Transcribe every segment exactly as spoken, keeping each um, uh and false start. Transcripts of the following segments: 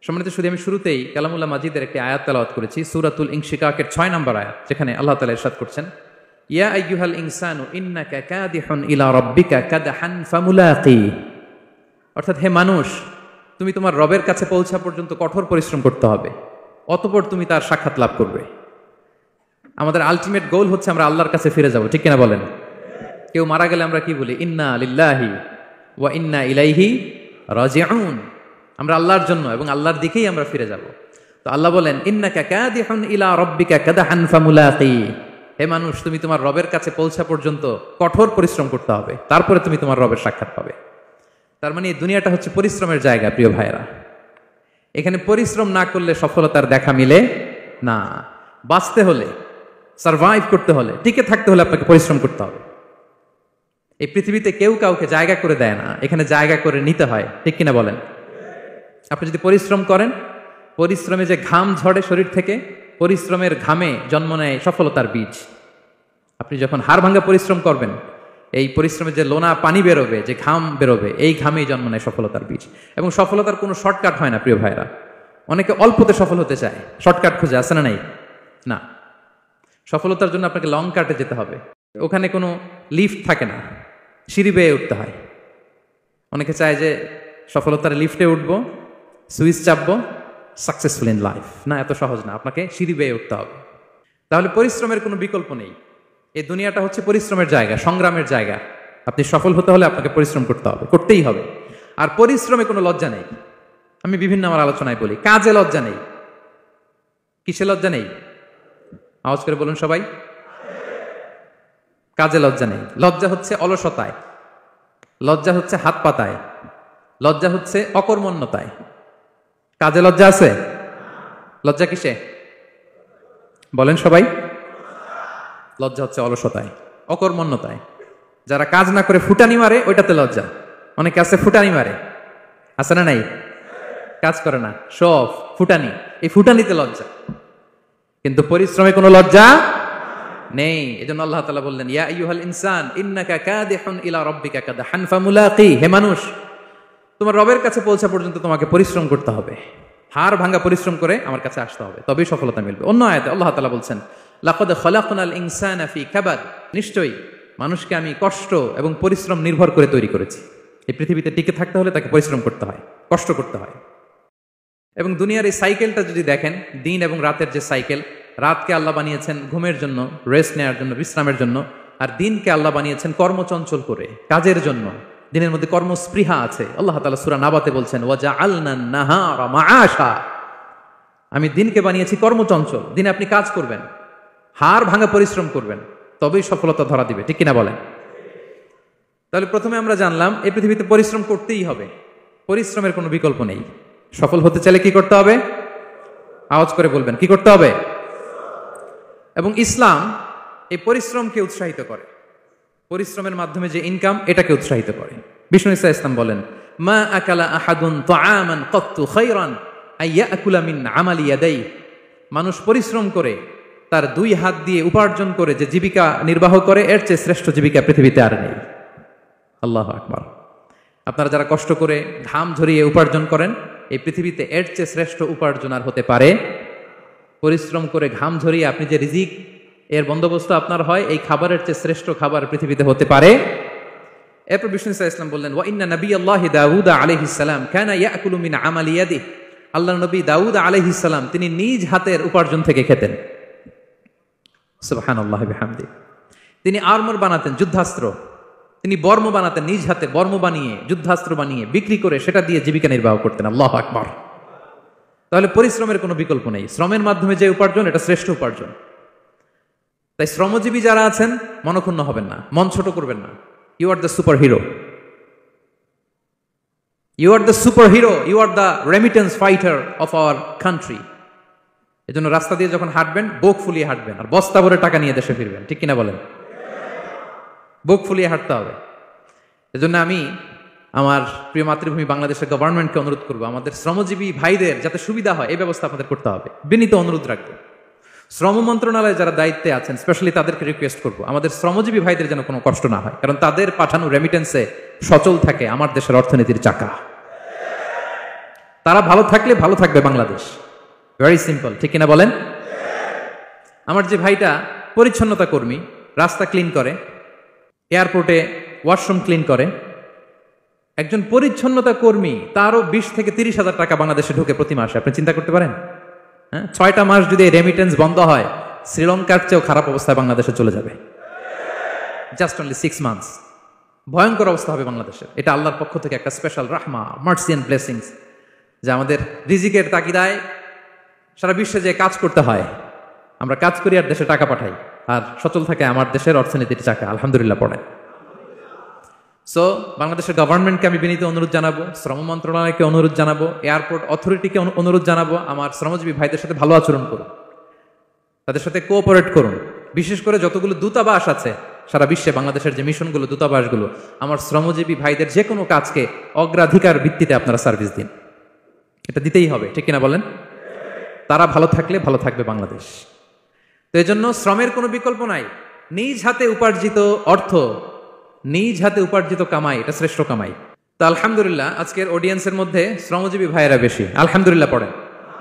সম্মানিত শুধু আমি শুরুতেই কালামুল্লাহ মাজিদের একটি আয়াত তেলাওয়াত করেছি, সূরাতুল ইনশিকাকের ছয় নম্বর আয়াত, যেখানে আল্লাহ তাআলা ইরশাদ করছেন, ইয়া আইয়ুহাল ইনসানু ইন্নাকা কাদিহুন ইলা রাব্বিকা কাদহান ফামুলাকি। অর্থাৎ হে মানুষ, তুমি তোমার রবের কাছে পৌঁছা পর্যন্ত কঠোর পরিশ্রম করতে হবে, অতঃপর তুমি তার সাক্ষাৎ লাভ করবে। আমাদের আলটিমেট গোল হচ্ছে আমরা আল্লাহর কাছে ফিরে যাব, ঠিক কিনা বলেন? কেউ মারা গেলে আমরা কি বলি? ইন্না লিল্লাহি ওয়া ইন্না ইলাইহি রাজিউন। আমরা আল্লাহর জন্য এবং আল্লাহর দিকেই আমরা ফিরে যাব। তো আল্লাহ বলেন, ইন্নাকা কাদিহুন ইলা রাব্বিকা কাদহান ফামুলাকি। হে মানুষ, তুমি তোমার রবের কাছে পৌঁছা পর্যন্ত কঠোর পরিশ্রম করতে হবে, তারপরে তুমি তোমার রবের সাক্ষাৎ পাবে। তার মানে এই দুনিয়াটা হচ্ছে পরিশ্রমের জায়গা। প্রিয় ভাইয়েরা, এখানে পরিশ্রম না করলে সফলতার দেখা মিলে না। বাঁচতে হলে, সারভাইভ করতে হলে, টিকে থাকতে হলে আপনাকে পরিশ্রম করতে হবে। এই পৃথিবীতে কেউ কাউকে জায়গা করে দেয় না, এখানে জায়গা করে নিতে হয়, ঠিক কিনা বলেন? আপনি যদি পরিশ্রম করেন, পরিশ্রমে যে ঘাম ঝরে শরীর থেকে, পরিশ্রমের ঘামে জন্ম নেয় সফলতার বীজ। আপনি যখন হাড় ভাঙা পরিশ্রম করবেন, এই পরিশ্রমে যে লোনা পানি বেরোবে, যে ঘাম বেরোবে, এই ঘামেই জন্ম নেয় সফলতার বীজ। এবং সফলতার কোনো শর্টকাট হয় না প্রিয় ভাইরা। অনেকে অল্পতে সফল হতে চায়, শর্টকাট খুঁজে, আসে না? নাই না, সফলতার জন্য আপনাকে লং কাটে যেতে হবে। ওখানে কোনো লিফট থাকে না, সিঁড়ি বেয়ে উঠতে হয়। অনেকে চায় যে সফলতার লিফটে উঠবো, সুইচ চাপবো, সাকসেসফুল ইন লাইফ। না, এত সহজ না, আপনাকে সিঁড়ি বেয়ে উঠতে হবে। তাহলে পরিশ্রমের কোনো বিকল্প নেই। এই দুনিয়াটা হচ্ছে পরিশ্রমের জায়গা, সংগ্রামের জায়গা। আপনি সফল হতে হলে আপনাকে পরিশ্রম করতে হবে, করতেই হবে। আর পরিশ্রমে কোনো লজ্জা নেই। আমি বিভিন্ন আমার আলোচনায় বলি, কাজে লজ্জা নেই। কিসে লজ্জা নেই? আওয়াজ করে বলুন সবাই। কাজে লজ্জা নেই। লজ্জা হচ্ছে অলসতায়, লজ্জা হচ্ছে হাত পাতায়, লজ্জা হচ্ছে অকর্মণ্যতায়। কাজে লজ্জা আছে? লজ্জা কিসে বলেন সবাই? লজ্জা হচ্ছে অলসতায়, অকর্মণ্যতায়। যারা কাজ না করে ফুটানি মারে, ওইটাতে লজ্জা। অনেকে আছে ফুটানি মারে, আছে না? নাই, কাজ করে না, সব ফুটানি, এই ফুটানিতে লজ্জা। কিন্তু পরিশ্রমে কোনো লজ্জা নেই। এজন্য আল্লাহ তাআলা বললেন, ইয়া আইয়ুহাল ইনসান ইন্নাকা কাদিহুন ইলা রাব্বিকা কাদহান ফামুলাকি। হে মানুষ, তোমার রবের কাছে পৌঁছা পর্যন্ত তোমাকে পরিশ্রম করতে হবে, হাড় ভাঙা পরিশ্রম করে আমার কাছে আসতে হবে, তবেই সফলতা মিলবে। অন্য আয়াতে আল্লাহ তাআলা বলছেন, লাকাদ খালাকনাল ইনসানা ফি কাবাদ। নিশ্চয়ই মানুষকে আমি কষ্ট এবং পরিশ্রম নির্ভর করে তৈরি করেছি। এই পৃথিবীতে টিকে থাকতে হলে তাকে পরিশ্রম করতে হয়, কষ্ট করতে হয়। এবং দুনিয়ার এই সাইকেলটা যদি দেখেন, দিন এবং রাতের যে সাইকেল, রাতকে আল্লাহ বানিয়েছেন ঘুমের জন্য, রেস্ট নেওয়ার জন্য, বিশ্রামের জন্য। আর দিনকে আল্লাহ বানিয়েছেন কর্মচঞ্চল করে, কাজের জন্য। দিনের মধ্যে কর্মস্পৃহা আছে। আল্লাহ তাআলা সূরা নাবাতে বলছেন, ওয়াজআলনান নাহারা মাআশা। আমি দিনকে বানিয়েছি কর্মচঞ্চল। দিনে আপনি কাজ করবেন, হাড় ভাঙা পরিশ্রম করবেন, তবেই সফলতা ধরা দিবে, ঠিক কিনা বলেন? তাহলে প্রথমে আমরা জানলাম এই পৃথিবীতে পরিশ্রম করতেই হবে, পরিশ্রমের কোনো বিকল্প নেই। সফল হতে চাইলে কি করতে হবে? আওয়াজ করে বলবেন, কি করতে হবে? এবং ইসলাম এই পরিশ্রমকে উৎসাহিত করে, পরিশ্রমের মাধ্যমে যে ইনকাম, এটাকে উৎসাহিত করে। বিষ্ণু ঈসা ইসলাম বলেন, মা আকালা আহাদুন তাআমান কাত্তু খায়রান আইয়াকুলা মিন আমালি ইয়াদাই। মানুষ পরিশ্রম করে, তার দুই হাত দিয়ে উপার্জন করে যে জীবিকা নির্বাহ করে, এর চেয়ে শ্রেষ্ঠ জীবিকা পৃথিবীতে আর নেই। আল্লাহু আকবার। আপনারা যারা কষ্ট করে ঘাম ঝরিয়ে উপার্জন করেন, এই পৃথিবীতে এর চেয়ে শ্রেষ্ঠ উপার্জন আর হতে পারে? পরিশ্রম করে ঘাম ঝরিয়ে আপনি যে রিজিক এর বন্দোবস্ত আপনার হয়, এই খাবারের চেয়ে শ্রেষ্ঠ খাবার পৃথিবীতে হতে পারে? এরপর বিষ্ণু ঈসা ইসলাম বললেন, ওয়া ইন্না নাবিয়াল্লাহি দাউদ আলাইহিস সালাম কানা ইয়াকুলু মিন আমালি ইয়াদিহি। আল্লাহর নবী দাউদ আলাইহিস সালাম তিনি নিজ হাতের উপার্জন থেকে খেতেন। সুবহানাল্লাহি বিহামদি। তিনি আর্মর বানাতেন, যুদ্ধাস্ত্র। তিনি বর্ম বানাতেন, নিজ হাতে বর্ম বানিয়ে, যুদ্ধাস্ত্র বানিয়ে বিক্রি করে সেটা দিয়ে জীবিকা নির্বাহ করতেন। আল্লাহু আকবার। তাহলে পরিশ্রমের কোনো বিকল্প নেই। শ্রমের মাধ্যমে যে উপার্জন, এটা শ্রেষ্ঠ উপার্জন। তাই শ্রমজীবী যারা আছেন, মনক্ষুণ্ণ হবেন না, মন ছোট করবেন না। You are the super hero, you are the super hero, you are the remittance fighter of our country. এজন্য রাস্তা দিয়ে যখন হাঁটবেন, বুক ফুলিয়ে হাঁটবেন, আর বস্তা ভরে টাকা নিয়ে দেশে ফিরবেন, ঠিক কিনা বলেন? বুক ফুলিয়ে হাঁটতে হবে। এজন্য আমি আমার প্রিয় মাতৃভূমি বাংলাদেশের গভর্নমেন্টকে অনুরোধ করবো, আমাদের শ্রমজীবী ভাইদের যাতে সুবিধা হয়, এই ব্যবস্থা আপনাদের করতে হবে। বিনীত অনুরোধ রাখবো। শ্রম মন্ত্রণালয়ে যারা দায়িত্বে আছেন, স্পেশালি তাদেরকে রিকোয়েস্ট করবো, আমাদের শ্রমজীবী ভাইদের যেন কোনো কষ্ট না হয়, কারণ তাদের পাঠানো রেমিটেন্সে সচল থাকে আমার দেশের অর্থনীতির চাকা। তারা ভালো থাকলে ভালো থাকবে বাংলাদেশ। ভেরি সিম্পল, ঠিক কিনা বলেন? আমার যে ভাইটা পরিচ্ছন্নতা কর্মী, রাস্তা ক্লিন করে, এয়ারপোর্টে ওয়াশরুম ক্লিন করে, একজন পরিচ্ছন্নতা কর্মী, তারও বিশ থেকে তিরিশ হাজার টাকা বাংলাদেশে ঢোকে প্রতি মাসে। আপনি চিন্তা করতে পারেন? হ্যাঁ, ছয়টা মাস যদি রেমিটেন্স বন্ধ হয়, শ্রীলঙ্কার চেয়েও খারাপ অবস্থায় বাংলাদেশে চলে যাবে। Just only six months. ভয়ঙ্কর অবস্থা হবে বাংলাদেশের। এটা আল্লাহর পক্ষ থেকে একটা স্পেশাল রাহমা, মার্সি এন্ড ব্লেসিংস, যে আমাদের রিজিকের তাগিদায় সারা বিশ্বে যে কাজ করতে হয়, আমরা কাজ করি আর দেশে টাকা পাঠাই, আর সচল থাকে আমার দেশের অর্থনীতির চাকা। আলহামদুলিল্লাহ পড়ে। সো বাংলাদেশের গভর্নমেন্টকে আমি বিনীত অনুরোধ জানাবো, শ্রম মন্ত্রণালয়কে অনুরোধ জানাবো, এয়ারপোর্ট অথরিটিকে অনুরোধ জানাবো, আমার শ্রমজীবী ভাইদের সাথে ভালো আচরণ করুন, তাদের সাথে কোঅপারেট করুন। বিশেষ করে যতগুলো দূতাবাস আছে সারা বিশ্বে, বাংলাদেশের যে মিশনগুলো, দূতাবাসগুলো, আমার শ্রমজীবী ভাইদের যে কোনো কাজকে অগ্রাধিকার ভিত্তিতে আপনারা সার্ভিস দিন। এটা দিতেই হবে, ঠিক কিনা বলেন? তারা ভালো থাকলে ভালো থাকবে বাংলাদেশ। তো এই জন্য শ্রমের কোনো বিকল্প নাই। নিজ হাতে উপার্জিত অর্থ, নিজ হাতে উপার্জিত কামাই, এটা শ্রেষ্ঠ কামাই। তো আলহামদুলিল্লাহ আজকের অডিয়েন্সের মধ্যে শ্রমজীবী ভাইয়েরা বেশি। আলহামদুলিল্লাহ পড়েন।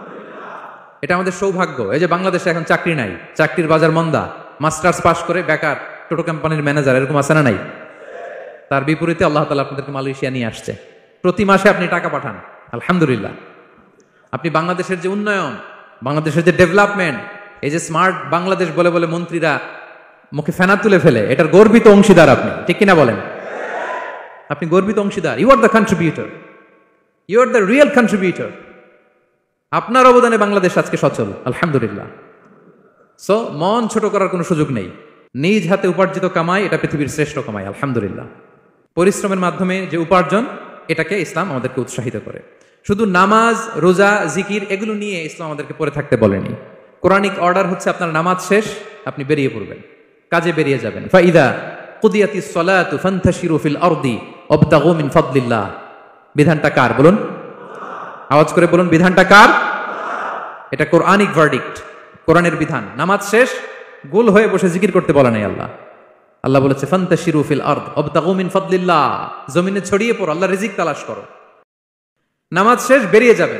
এটা আমাদের সৌভাগ্য। এই যে বাংলাদেশে এখন চাকরি নাই, চাকরির বাজার মন্দা, মাস্টার্স পাস করে বেকার টোটো কোম্পানির ম্যানেজার, এরকম আছে না নাই? তার বিপরীতে আল্লাহ তাআলা আপনাদেরকে মালয়েশিয়া নিয়ে আসছে। প্রতি মাসে আপনি টাকা পাঠান, আলহামদুলিল্লাহ। আপনি বাংলাদেশের যে উন্নয়ন, বাংলাদেশের যে ডেভেলপমেন্ট, এই যে স্মার্ট বাংলাদেশ বলে বলে মন্ত্রীরা মুখে ফেনা তুলে ফেলে, এটার গর্বিত অংশীদার আপনি, ঠিক কিনা বলেন? আপনি গর্বিত অংশীদার। You are the contributor, you are the real contributor. আপনার অবদানে বাংলাদেশ আজকে সচল, আলহামদুলিল্লাহ। সো মন ছোট করার কোনো সুযোগ নেই। নিজ হাতে উপার্জিত কামাই, এটা পৃথিবীর শ্রেষ্ঠ কামাই, আলহামদুলিল্লাহ। পরিশ্রমের মাধ্যমে যে উপার্জন, এটাকে ইসলাম আমাদেরকে উৎসাহিত করে। শুধু নামাজ, রোজা, জিকির এগুলো নিয়ে ইসলাম আমাদেরকে পড়ে থাকতে বলেনি। কোরআনিক অর্ডার হচ্ছে আপনার নামাজ শেষ, আপনি বেরিয়ে পড়বেন, কাজে বেরিয়ে যাবেন। ফাইদা কুদিয়াতিস সালাতু ফান্তাশিরু ফিল আরদি ওয়াবতাগু মিন ফাদলিল্লাহ। বিধানটা কার বলুন? আওয়াজ করে বলুন, বিধানটা কার? এটা কোরআনিক ভার্ডিক্ট, কোরআনের বিধান। নামাজ শেষ, গোল হয়ে বসে জিকির করতে বলে নাই আল্লাহ। আল্লাহ বলেছে ফান্তাশিরু ফিল আরদ ওয়াবতাগু মিন ফাদলিল্লাহ, জমিনে ছড়িয়ে পড়ো, আল্লাহর রিজিক তালাশ করো। নামাজ শেষ, বেরিয়ে যাবেন।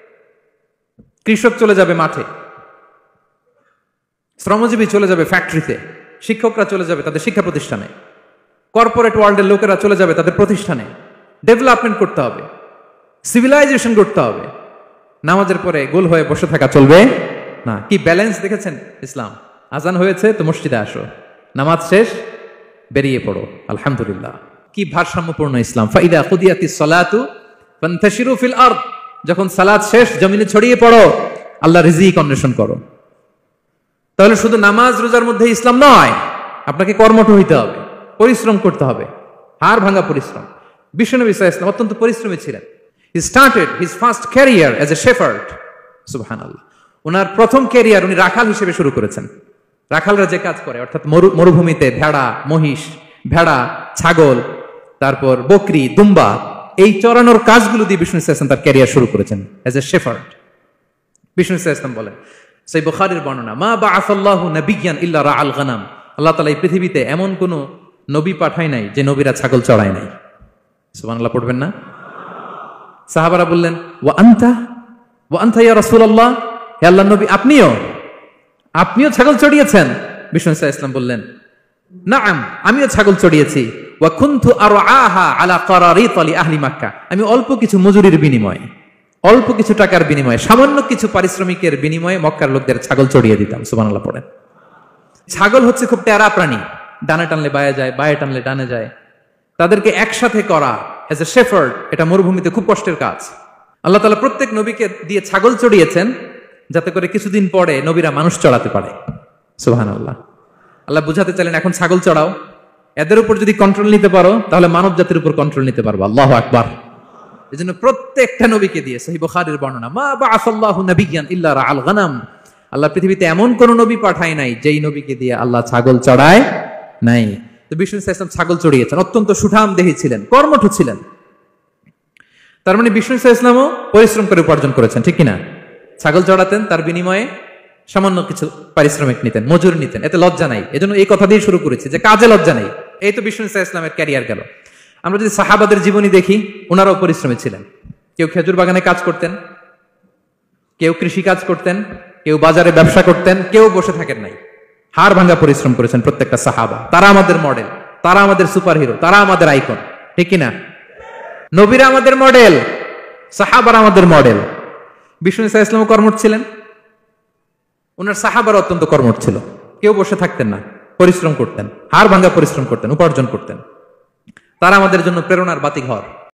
কৃষক চলে যাবে মাঠে, শ্রমজীবী চলে যাবে ফ্যাক্টরিতে, শিক্ষকরা চলে যাবে তাদের শিক্ষা প্রতিষ্ঠানে, কর্পোরেট ওয়ার্ল্ডের লোকেরা চলে যাবে তাদের প্রতিষ্ঠানে। ডেভেলপমেন্ট করতে হবে, সিভিলাইজেশন করতে হবে। নামাজের পরে গোল হয়ে বসে থাকা চলবে না। কি ব্যালেন্স দেখেছেন ইসলাম? আজান হয়েছে তো মসজিদে আসো, নামাজ শেষ বেরিয়ে পড়ো, আলহামদুলিল্লাহ। কি ভারসাম্যপূর্ণ ইসলাম। ফাইদা কুদিয়াতিস সালাতু ফান্তাশিরু ফিল আরদ, যখন সালাত শেষ জমিনে ছড়িয়ে পড়ো, আল্লাহ রিজিক অন্বেষণ করো। তাহলে শুধু নামাজ রোজার মধ্যে ইসলাম নয়, আপনাকে কর্মঠ হইতে হবে, পরিশ্রম করতে হবে, হাড় ভাঙা পরিশ্রম। বিশ্বনবী সাল্লাল্লাহু আলাইহি ওয়াসাল্লাম অত্যন্ত পরিশ্রমী ছিলেন। He started his first career as a shepherd. সুবহানাল্লাহ। ওনার প্রথম ক্যারিয়ার উনি রাখাল হিসেবে শুরু করেছেন। রাখালরা যে কাজ করে, অর্থাৎ মরুভূমিতে ভেড়া, মহিষ, ভেড়া, ছাগল, তারপর বকরি, দুম্বা, এই চরানোর কাজগুলো দিয়ে বিষ্ণু সাল্লাল্লাহু আলাইহি ওয়াসাল্লাম তার ক্যারিয়ার শুরু করেছেন অ্যাজ এ শেফার্ড। বিষ্ণু সাল্লাল্লাহু আলাইহি ওয়াসাল্লাম বলেন, সেই বুখারীর বর্ণনা, মা বাআসাল্লাহু নাবিয়্যান ইল্লা রাআল গানাম। আল্লাহ তাআলা এই পৃথিবীতে এমন কোন নবী পাঠায় নাই যে নবীরা ছাগল চড়ায় নাই। সুবহানাল্লাহ পড়বেন না? সাহাবারা বললেন, ওয়া আনতা ওয়া আনতা ইয়া রাসূলুল্লাহ, হে আল্লাহর নবী আপনিও আপনিও ছাগল চড়িয়েছেন? বিষ্ণু সাল্লাল্লাহু আলাইহি ওয়াসাল্লাম বললেন, নাআম, আমিও ছাগল চড়িয়েছি। ওয়া কুনতু আরআহা আলা কারারিত লি আহলি মক্কা, আমি অল্প কিছু মজুরির বিনিময়ে, অল্প কিছু টাকার বিনিময়ে, সামান্য কিছু পারিশ্রমিকের বিনিময়ে মক্কার লোকদের ছাগল চড়িয়ে দিতাম। সুবহানাল্লাহ পড়েন। ছাগল হচ্ছে খুব টেরা প্রাণী, ডানে টানলে বায়ে যায়, বায়ে টানলে ডানে যায়। তাদেরকে একসাথে করা এজ এ শেফার্ড, এটা মরুভূমিতে খুব কষ্টের কাজ। আল্লাহ তাআলা প্রত্যেক নবীকে দিয়ে ছাগল চড়িয়েছেন যাতে করে কিছুদিন পরে নবীরা মানুষ চড়াতে পারে। সুবহানাল্লাহ। আল্লাহ বুঝাতে চাইলেন, এখন ছাগল চড়াও, এদের উপর যদি কন্ট্রোল নিতে পারো তাহলে মানব জাতির উপর কন্ট্রোল নিতে পারবো। আল্লাহু আকবার। এজন্য প্রত্যেকটা নবীকে দিয়ে, সহিহ বুখারীর বর্ণনা, মা বাআসাল্লাহু নাবিয়্যান ইল্লা রাআল গানাম, আল্লাহ পৃথিবীতে এমন কোন নবী পাঠায় নাই যেই নবীকে দিয়ে আল্লাহ ছাগল চড়ায় নাই। তো বিষ্ণু সাল্লাল্লাহু আলাইহি ওয়াসাল্লাম ছাগল চড়িয়েছেন, অত্যন্ত সুঠাম দেহী ছিলেন, কর্মঠ ছিলেন। তার মানে বিষ্ণু সাল্লাল্লাহু আলাইহি ওয়াসাল্লামও পরিশ্রম করে উপার্জন করেছেন, ঠিক কিনা? ছাগল চড়াতেন, তার বিনিময়ে সামান্য কিছু পারিশ্রমিক নিতেন, মজুরি নিতেন, এতে লজ্জা নাই। এজন্য এই কথা দিয়ে শুরু করেছি যে কাজে লজ্জা নেই। এই তো বিষ্ণু সাল্লাল্লাহু আলাইহি ওয়াসাল্লামের ক্যারিয়ার গেল। আমরা যদি সাহাবাদের জীবনী দেখি, ওনারাও পরিশ্রমী ছিলেন। কেউ খেজুর বাগানে কাজ করতেন, কেউ কৃষি কাজ করতেন, কেউ বাজারে ব্যবসা করতেন, কেউ বসে থাকেন নাই। হাড় ভাঙ্গা পরিশ্রম করেছেন প্রত্যেকটা সাহাবা। তারা আমাদের মডেল, তারা আমাদের সুপার হিরো, তারা আমাদের আইকন, ঠিক কিনা? নবীরা আমাদের মডেল, সাহাবারা আমাদের মডেল। বিষ্ণু ইসা ইসলাম কর্মঠ ছিলেন, ওনার সাহাবারা অত্যন্ত কর্মঠ ছিল। কেউ বসে থাকতেন না, পরিশ্রম করতেন, হাড় ভাঙ্গা পরিশ্রম করতেন, উপার্জন করতেন। তারা আমাদের জন্য প্রেরণার বাতিঘর।